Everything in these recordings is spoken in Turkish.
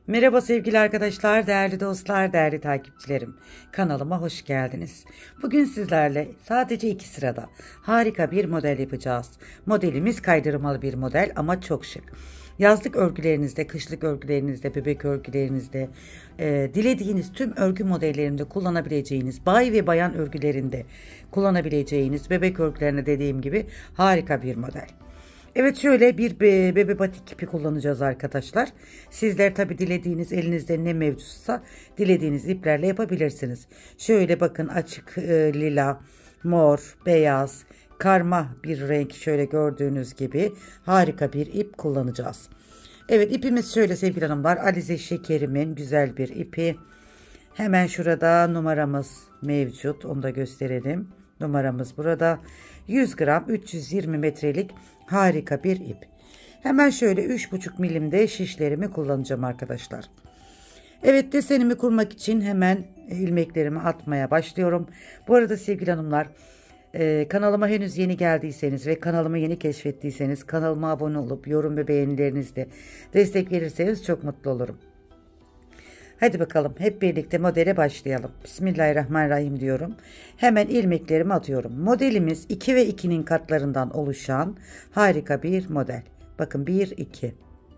Merhaba sevgili arkadaşlar, değerli dostlar, değerli takipçilerim. Kanalıma hoş geldiniz. Bugün sizlerle sadece 2 sırada harika bir model yapacağız. Modelimiz kaydırmalı bir model ama çok şık. Yazlık örgülerinizde, kışlık örgülerinizde, bebek örgülerinizde, dilediğiniz tüm örgü modellerinde kullanabileceğiniz, bay ve bayan örgülerinde kullanabileceğiniz, bebek örgülerine dediğim gibi harika bir model. Evet, şöyle bir bebe batik ipi kullanacağız arkadaşlar. Sizler tabi dilediğiniz, elinizde ne mevcutsa dilediğiniz iplerle yapabilirsiniz. Şöyle bakın, açık lila, mor, beyaz, karma bir renk, şöyle gördüğünüz gibi harika bir ip kullanacağız. Evet, ipimiz şöyle sevgili hanımlar, Alize Şekerim'in güzel bir ipi. Hemen şurada numaramız mevcut, onu da gösterelim. Numaramız burada. 100 gram 320 metrelik harika bir ip. Hemen şöyle 3,5 milimde şişlerimi kullanacağım arkadaşlar. Evet, desenimi kurmak için hemen ilmeklerimi atmaya başlıyorum. Bu arada sevgili hanımlar, kanalıma henüz yeni geldiyseniz ve kanalımı yeni keşfettiyseniz kanalıma abone olup yorum ve beğenilerinizle destek verirseniz çok mutlu olurum. Hadi bakalım, hep birlikte modele başlayalım. Bismillahirrahmanirrahim diyorum. Hemen ilmeklerimi atıyorum. Modelimiz 2 ve 2'nin katlarından oluşan harika bir model. Bakın 1 2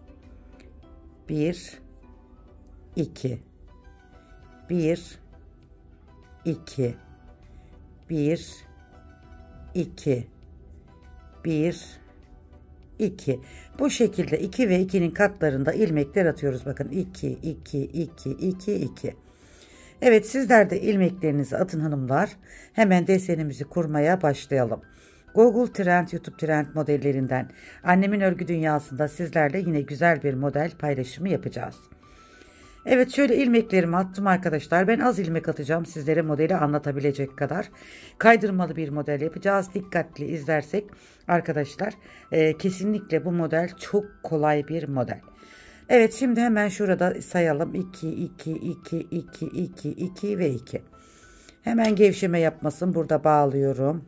1 2 1 2 1 2 1 2. Bu şekilde 2 ve 2'nin katlarında ilmekler atıyoruz. Bakın 2 2 2 2 2. Evet, sizler de ilmeklerinizi atın hanımlar. Hemen desenimizi kurmaya başlayalım. Google Trend, YouTube Trend modellerinden annemin örgü dünyasında sizlerle yine güzel bir model paylaşımı yapacağız. Evet, şöyle ilmeklerimi attım arkadaşlar. Ben az ilmek atacağım sizlere modeli anlatabilecek kadar. Kaydırmalı bir model yapacağız. Dikkatli izlersek arkadaşlar kesinlikle bu model çok kolay bir model. Evet, şimdi hemen şurada sayalım. 2 2 2 2 2 2 ve 2. Hemen gevşeme yapmasın. Burada bağlıyorum.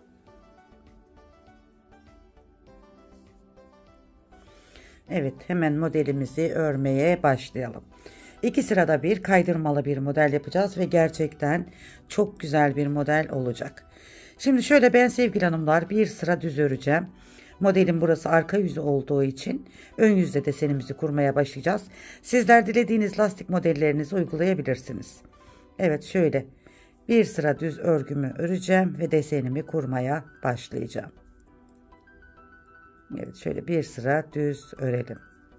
Evet, hemen modelimizi örmeye başlayalım. 2 sırada bir kaydırmalı bir model yapacağız ve gerçekten çok güzel bir model olacak. Şimdi şöyle, ben sevgili hanımlar bir sıra düz öreceğim. Modelin burası arka yüzü olduğu için ön yüzde desenimizi kurmaya başlayacağız. Sizler dilediğiniz lastik modellerinizi uygulayabilirsiniz. Evet, şöyle bir sıra düz örgümü öreceğim ve desenimi kurmaya başlayacağım. Evet, şöyle bir sıra düz örelim.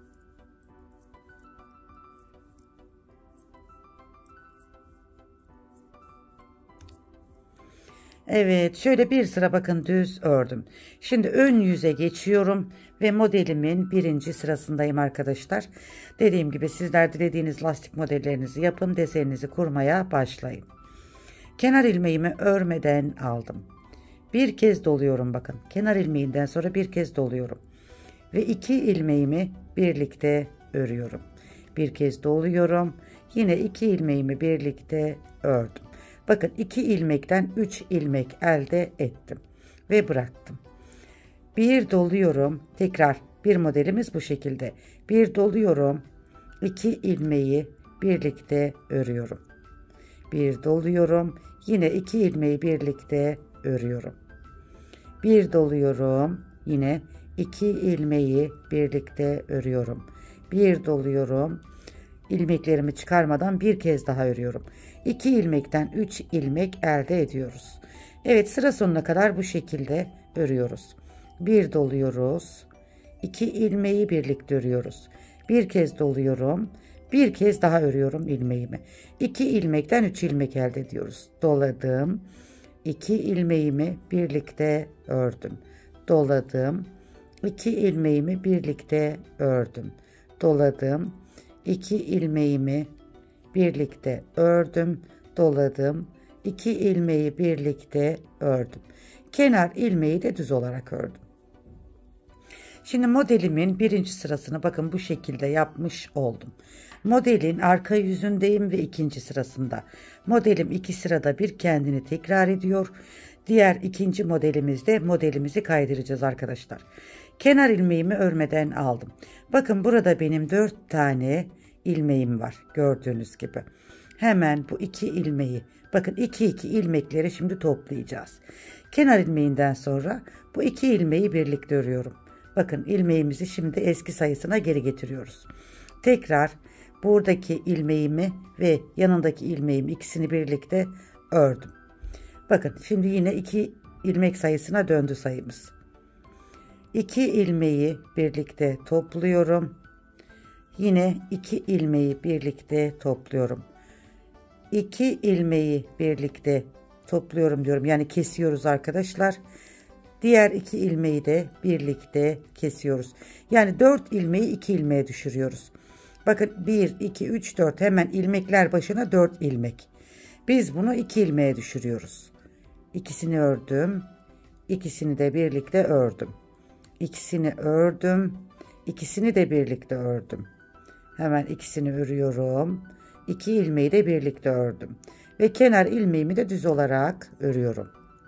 Evet, şöyle bir sıra bakın düz ördüm. Şimdi ön yüze geçiyorum ve modelimin birinci sırasındayım arkadaşlar. Dediğim gibi sizler dilediğiniz lastik modellerinizi yapın, deseninizi kurmaya başlayın. Kenar ilmeğimi örmeden aldım. Bir kez doluyorum, bakın. Kenar ilmeğinden sonra bir kez doluyorum. Ve 2 ilmeğimi birlikte örüyorum. Bir kez doluyorum. Yine 2 ilmeğimi birlikte ördüm. Bakın, 2 ilmekten 3 ilmek elde ettim ve bıraktım. Bir doluyorum. Tekrar bir modelimiz bu şekilde. Bir doluyorum. 2 ilmeği birlikte örüyorum. Bir doluyorum. Yine 2 ilmeği birlikte örüyorum. Bir doluyorum. Yine 2 ilmeği birlikte örüyorum. Bir doluyorum. İlmeklerimi çıkarmadan bir kez daha örüyorum. 2 ilmekten 3 ilmek elde ediyoruz. Evet, sıra sonuna kadar bu şekilde örüyoruz. Bir doluyoruz. 2 ilmeği birlikte örüyoruz. Bir kez doluyorum. Bir kez daha örüyorum ilmeğimi. 2 ilmekten 3 ilmek elde ediyoruz. Doladım. 2 ilmeğimi birlikte ördüm. Doladım. 2 ilmeğimi birlikte ördüm. Doladım. 2 ilmeğimi birlikte ördüm. Doladım. 2 ilmeği birlikte ördüm. Kenar ilmeği de düz olarak ördüm. Şimdi modelimin birinci sırasını bakın bu şekilde yapmış oldum. Modelin arka yüzündeyim ve ikinci sırasında. Modelim 2 sırada bir kendini tekrar ediyor. Diğer ikinci modelimizde modelimizi kaydıracağız arkadaşlar. Kenar ilmeğimi örmeden aldım. Bakın, burada benim 4 tane ilmeğim var gördüğünüz gibi. Hemen bu 2 ilmeği, bakın 2 ilmekleri şimdi toplayacağız. Kenar ilmeğinden sonra bu 2 ilmeği birlikte örüyorum. Bakın ilmeğimizi şimdi eski sayısına geri getiriyoruz. Tekrar buradaki ilmeğimi ve yanındaki ilmeğimi ikisini birlikte ördüm. Bakın şimdi yine 2 ilmek sayısına döndü sayımız. 2 ilmeği birlikte topluyorum. Yine 2 ilmeği birlikte topluyorum. 2 ilmeği birlikte topluyorum diyorum. Yani kesiyoruz arkadaşlar. Diğer 2 ilmeği de birlikte kesiyoruz. Yani 4 ilmeği 2 ilmeğe düşürüyoruz. Bakın 1, 2, 3, 4 hemen ilmekler başına 4 ilmek. Biz bunu 2 ilmeğe düşürüyoruz. İkisini ördüm. İkisini de birlikte ördüm. İkisini ördüm. İkisini de birlikte ördüm. Hemen ikisini örüyorum. 2 ilmeği de birlikte ördüm. Ve kenar ilmeğimi de düz olarak örüyorum.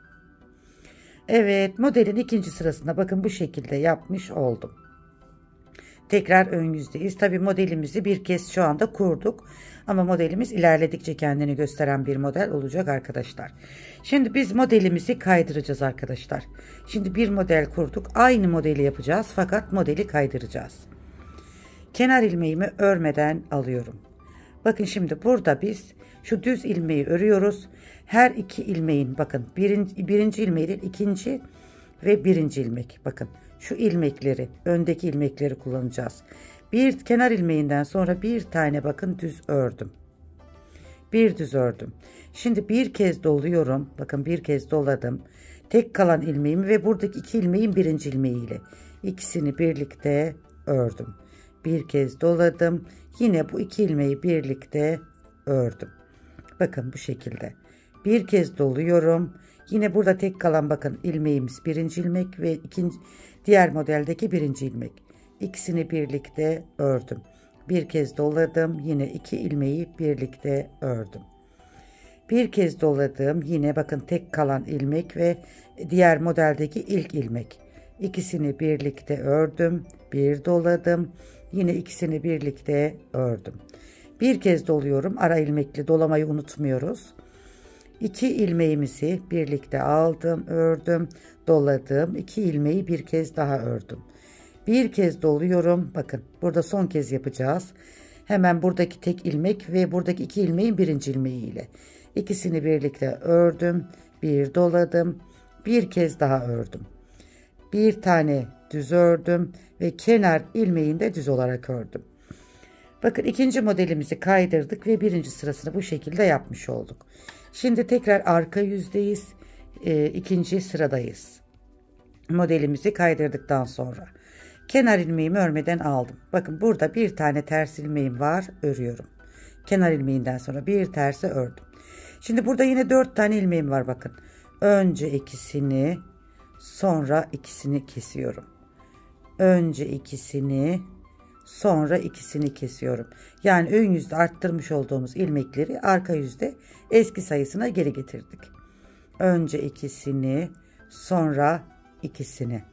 Evet, modelin ikinci sırasında bakın bu şekilde yapmış oldum. Tekrar ön yüzdeyiz. Tabi modelimizi bir kez şu anda kurduk. Ama modelimiz ilerledikçe kendini gösteren bir model olacak arkadaşlar. Şimdi biz modelimizi kaydıracağız arkadaşlar. Şimdi bir model kurduk. Aynı modeli yapacağız fakat modeli kaydıracağız. Kenar ilmeğimi örmeden alıyorum. Bakın şimdi burada biz şu düz ilmeği örüyoruz. Her 2 ilmeğin bakın birinci ilmeği değil, ikinci ve birinci ilmek. Bakın şu ilmekleri, öndeki ilmekleri kullanacağız. Bir kenar ilmeğinden sonra bir tane bakın düz ördüm. Bir düz ördüm. Şimdi bir kez doluyorum. Bakın bir kez doladım. Tek kalan ilmeğimi ve buradaki 2 ilmeğin birinci ilmeğiyle ikisini birlikte ördüm. Bir kez doladım. Yine bu 2 ilmeği birlikte ördüm. Bakın bu şekilde. Bir kez doluyorum. Yine burada tek kalan bakın ilmeğimiz birinci ilmek ve diğer modeldeki birinci ilmek. İkisini birlikte ördüm. Bir kez doladım. Yine 2 ilmeği birlikte ördüm. Bir kez doladım. Yine bakın tek kalan ilmek ve diğer modeldeki ilk ilmek. İkisini birlikte ördüm. Bir doladım. Yine ikisini birlikte ördüm. Bir kez doluyorum. Ara ilmekli dolamayı unutmuyoruz. 2 ilmeğimizi birlikte aldım, ördüm, doladım. 2 ilmeği bir kez daha ördüm. Bir kez doluyorum. Bakın burada son kez yapacağız. Hemen buradaki tek ilmek ve buradaki 2 ilmeğin birinci ilmeği ile ikisini birlikte ördüm. Bir doladım. Bir kez daha ördüm. Bir tane düz ördüm ve kenar ilmeğini de düz olarak ördüm. Bakın ikinci modelimizi kaydırdık ve birinci sırasını bu şekilde yapmış olduk. Şimdi tekrar arka yüzdeyiz. İkinci sıradayız. Modelimizi kaydırdıktan sonra kenar ilmeğimi örmeden aldım. Bakın burada bir tane ters ilmeğim var, örüyorum. Kenar ilmeğinden sonra bir tersi ördüm. Şimdi burada yine 4 tane ilmeğim var bakın. Önce ikisini, sonra ikisini kesiyorum. Önce ikisini, sonra ikisini kesiyorum. Yani ön yüzde arttırmış olduğumuz ilmekleri arka yüzde eski sayısına geri getirdik. Önce ikisini, sonra ikisini.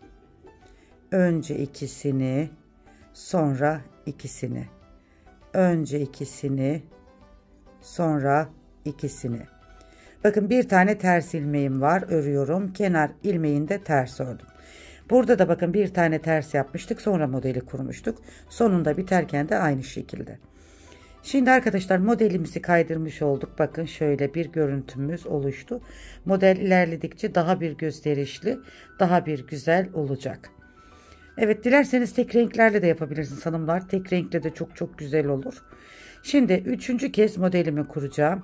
Önce ikisini, sonra ikisini. Önce ikisini, sonra ikisini. Bakın bir tane ters ilmeğim var, örüyorum. Kenar ilmeğinde ters ördüm. Burada da bakın bir tane ters yapmıştık, sonra modeli kurmuştuk. Sonunda biterken de aynı şekilde. Şimdi arkadaşlar modelimizi kaydırmış olduk. Bakın şöyle bir görüntümüz oluştu. Model ilerledikçe daha bir gösterişli, daha bir güzel olacak. Evet, dilerseniz tek renklerle de yapabilirsiniz hanımlar. Tek renkle de çok güzel olur. Şimdi 3. kez modelimi kuracağım.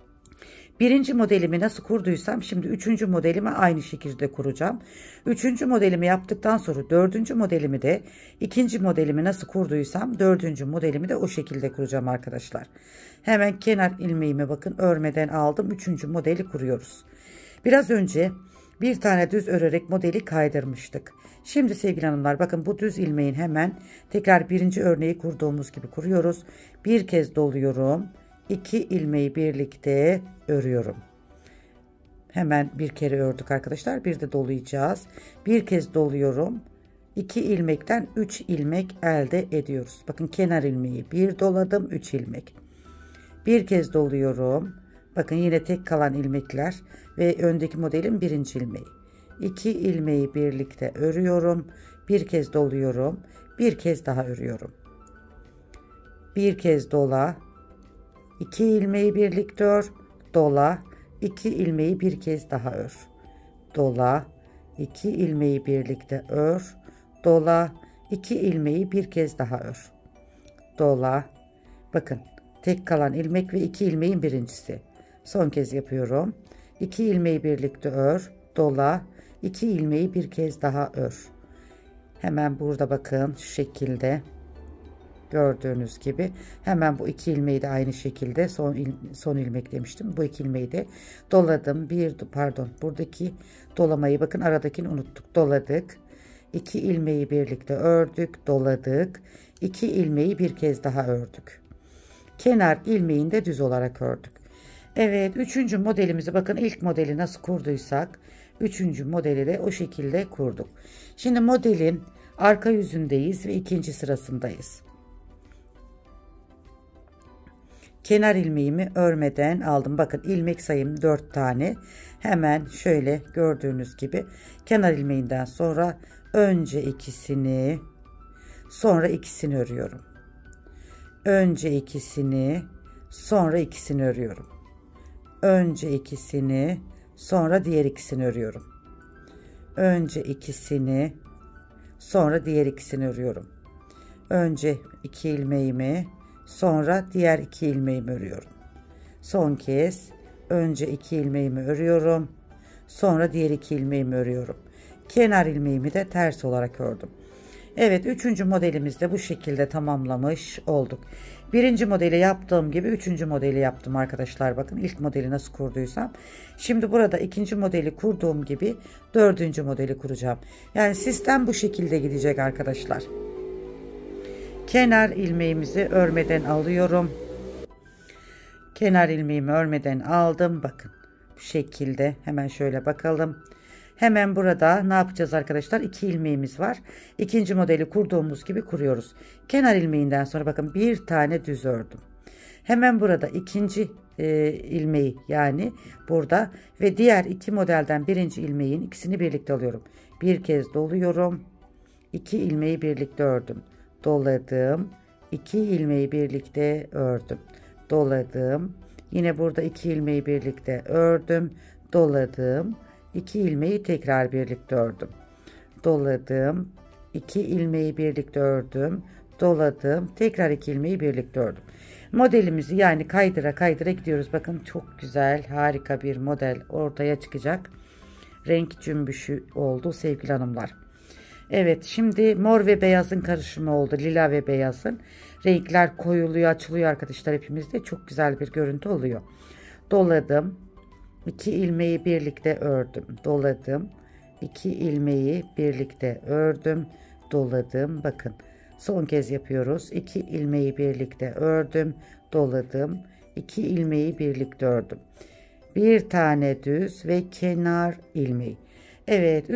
Birinci modelimi nasıl kurduysam şimdi 3. modelimi aynı şekilde kuracağım. 3. modelimi yaptıktan sonra 4. modelimi de 2. modelimi nasıl kurduysam 4. modelimi de o şekilde kuracağım arkadaşlar. Hemen kenar ilmeğimi bakın örmeden aldım. 3. modeli kuruyoruz. Biraz önce bir tane düz örerek modeli kaydırmıştık. Şimdi sevgili hanımlar bakın bu düz ilmeğin hemen tekrar birinci örneği kurduğumuz gibi kuruyoruz. Bir kez doluyorum. 2 ilmeği birlikte örüyorum. Hemen bir kere ördük arkadaşlar. Bir de dolayacağız. Bir kez doluyorum. 2 ilmekten 3 ilmek elde ediyoruz. Bakın kenar ilmeği bir doladım, 3 ilmek. Bir kez doluyorum. Bakın yine tek kalan ilmekler ve öndeki modelin birinci ilmeği. 2 ilmeği birlikte örüyorum. Bir kez doluyorum. Bir kez daha örüyorum. Bir kez dola. 2 ilmeği birlikte ör. Dola. 2 ilmeği bir kez daha ör. Dola. 2 ilmeği birlikte ör. Dola. 2 ilmeği bir kez daha ör. Dola. Bakın tek kalan ilmek ve 2 ilmeğin birincisi. Son kez yapıyorum. 2 ilmeği birlikte ör. Dola. 2 ilmeği bir kez daha ör. Hemen burada bakın şu şekilde. Gördüğünüz gibi hemen bu 2 ilmeği de aynı şekilde son ilmek demiştim. Bu 2 ilmeği de doladım. Buradaki dolamayı bakın aradakini unuttuk. Doladık. 2 ilmeği birlikte ördük. Doladık. 2 ilmeği bir kez daha ördük. Kenar ilmeğini de düz olarak ördük. Evet, 3. modelimizi bakın ilk modeli nasıl kurduysak 3. modeli de o şekilde kurduk. Şimdi modelin arka yüzündeyiz ve 2. sırasındayız. Kenar ilmeğimi örmeden aldım. Bakın ilmek sayım 4 tane. Hemen şöyle gördüğünüz gibi kenar ilmeğinden sonra önce ikisini, sonra ikisini örüyorum. Önce ikisini, sonra ikisini örüyorum. Önce ikisini, sonra diğer ikisini örüyorum. Önce ikisini, sonra diğer ikisini örüyorum. Önce 2 ilmeğimi, sonra diğer 2 ilmeğimi örüyorum. Son kez önce 2 ilmeğimi örüyorum. Sonra diğer 2 ilmeğimi örüyorum. Kenar ilmeğimi de ters olarak ördüm. Evet, 3. modelimizde bu şekilde tamamlamış olduk. 1. modeli yaptığım gibi 3. modeli yaptım arkadaşlar. Bakın ilk modeli nasıl kurduysam. Şimdi burada 2. modeli kurduğum gibi 4. modeli kuracağım. Yani sistem bu şekilde gidecek arkadaşlar. Kenar ilmeğimizi örmeden alıyorum. Kenar ilmeğimi örmeden aldım. Bakın bu şekilde hemen şöyle bakalım. Hemen burada ne yapacağız arkadaşlar? 2 ilmeğimiz var. 2. modeli kurduğumuz gibi kuruyoruz. Kenar ilmeğinden sonra bakın bir tane düz ördüm. Hemen burada 2. ilmeği yani burada ve diğer 2 modelden 1. ilmeğin ikisini birlikte alıyorum. Bir kez doluyorum. 2 ilmeği birlikte ördüm. Doladım. 2 ilmeği birlikte ördüm. Doladım. Yine burada 2 ilmeği birlikte ördüm. Doladım. 2 ilmeği tekrar birlikte ördüm. Doladım. 2 ilmeği birlikte ördüm. Doladım. Tekrar 2 ilmeği birlikte ördüm. Modelimizi yani kaydıra kaydıra gidiyoruz. Bakın çok güzel, harika bir model ortaya çıkacak. Renk cümbüşü oldu sevgili hanımlar. Evet, şimdi mor ve beyazın karışımı oldu. Lila ve beyazın. Renkler koyuluyor, açılıyor arkadaşlar hepimizde. Çok güzel bir görüntü oluyor. Doladım. 2 ilmeği birlikte ördüm. Doladım. 2 ilmeği birlikte ördüm. Doladım. Bakın. Son kez yapıyoruz. 2 ilmeği birlikte ördüm. Doladım. 2 ilmeği birlikte ördüm. Bir tane düz ve kenar ilmeği. Evet,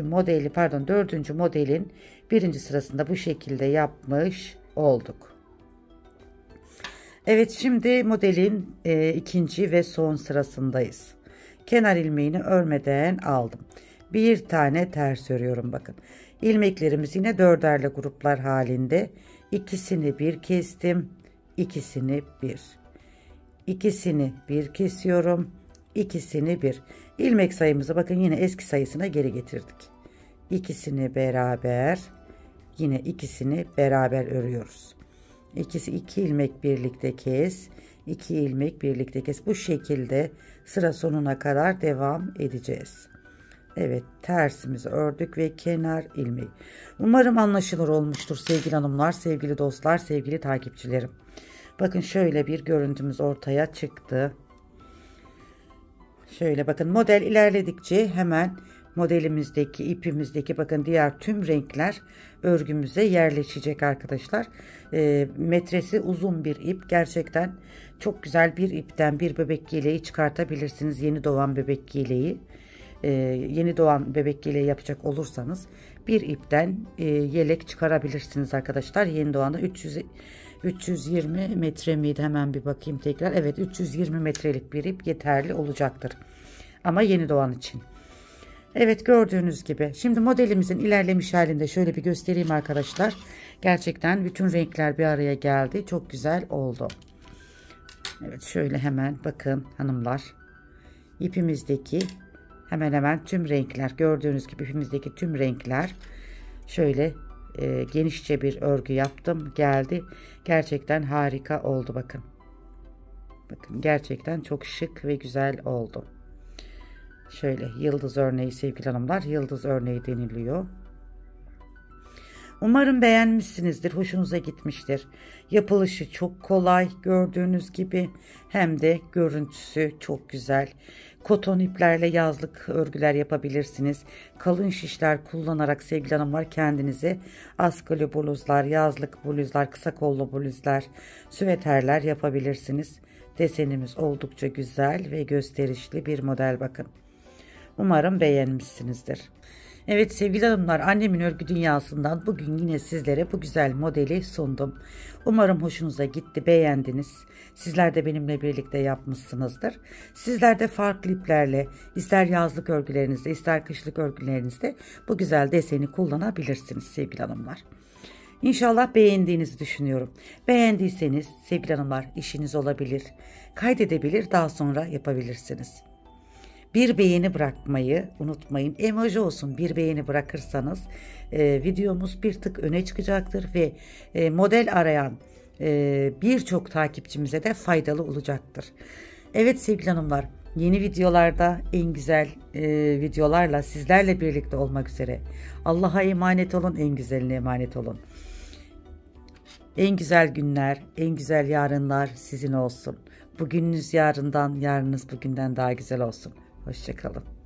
4. modelin 1. sırasında bu şekilde yapmış olduk. Evet, şimdi modelin 2. ve son sırasındayız. Kenar ilmeğini örmeden aldım. Bir tane ters örüyorum bakın. İlmeklerimiz yine 4'erli gruplar halinde. İkisini bir kestim. İkisini bir. İkisini bir kesiyorum. İkisini bir. İlmek sayımızı bakın yine eski sayısına geri getirdik. İkisini beraber, yine ikisini beraber örüyoruz. İkisi 2 ilmek birlikte kes. 2 ilmek birlikte kes. Bu şekilde sıra sonuna kadar devam edeceğiz. Evet, tersimizi ördük ve kenar ilmeği. Umarım anlaşılır olmuştur sevgili hanımlar, sevgili dostlar, sevgili takipçilerim. Bakın şöyle bir görüntümüz ortaya çıktı. Şöyle bakın, model ilerledikçe hemen modelimizdeki, ipimizdeki bakın diğer tüm renkler örgümüze yerleşecek arkadaşlar. Metresi uzun bir ip. Gerçekten çok güzel bir ipten bir bebek yeleği çıkartabilirsiniz. Yeni doğan bebek yeleği. Yeni doğan bebek yeleği yapacak olursanız bir ipten yelek çıkarabilirsiniz arkadaşlar. Yeni doğanı 320 metre miydi? Hemen bir bakayım tekrar. Evet, 320 metrelik bir ip yeterli olacaktır. Ama yeni doğan için. Evet, gördüğünüz gibi. Şimdi modelimizin ilerlemiş halinde şöyle bir göstereyim arkadaşlar. Gerçekten bütün renkler bir araya geldi. Çok güzel oldu. Evet, şöyle hemen bakın hanımlar. İpimizdeki hemen hemen tüm renkler, gördüğünüz gibi ipimizdeki tüm renkler şöyle genişçe bir örgü yaptım. Geldi. Gerçekten harika oldu bakın. Bakın, gerçekten çok şık ve güzel oldu. Şöyle yıldız örneği sevgili hanımlar. Yıldız örneği deniliyor. Umarım beğenmişsinizdir. Hoşunuza gitmiştir. Yapılışı çok kolay gördüğünüz gibi. Hem de görüntüsü çok güzel. Koton iplerle yazlık örgüler yapabilirsiniz. Kalın şişler kullanarak sevgili hanımlar kendinize askılı bluzlar, yazlık bluzlar, kısa kollu bluzlar, süveterler yapabilirsiniz. Desenimiz oldukça güzel ve gösterişli bir model bakın. Umarım beğenmişsinizdir. Evet sevgili hanımlar, annemin örgü dünyasından bugün yine sizlere bu güzel modeli sundum. Umarım hoşunuza gitti, beğendiniz. Sizler de benimle birlikte yapmışsınızdır. Sizler de farklı iplerle ister yazlık örgülerinizde ister kışlık örgülerinizde bu güzel deseni kullanabilirsiniz sevgili hanımlar. İnşallah beğendiğinizi düşünüyorum. Beğendiyseniz sevgili hanımlar işiniz olabilir, kaydedebilir, daha sonra yapabilirsiniz. Bir beğeni bırakmayı unutmayın. Emoji olsun, bir beğeni bırakırsanız videomuz bir tık öne çıkacaktır ve model arayan birçok takipçimize de faydalı olacaktır. Evet sevgili hanımlar, yeni videolarda en güzel videolarla sizlerle birlikte olmak üzere. Allah'a emanet olun, en güzeline emanet olun. En güzel günler, en güzel yarınlar sizin olsun. Bugününüz yarından, yarınınız bugünden daha güzel olsun. Hoşça kalın.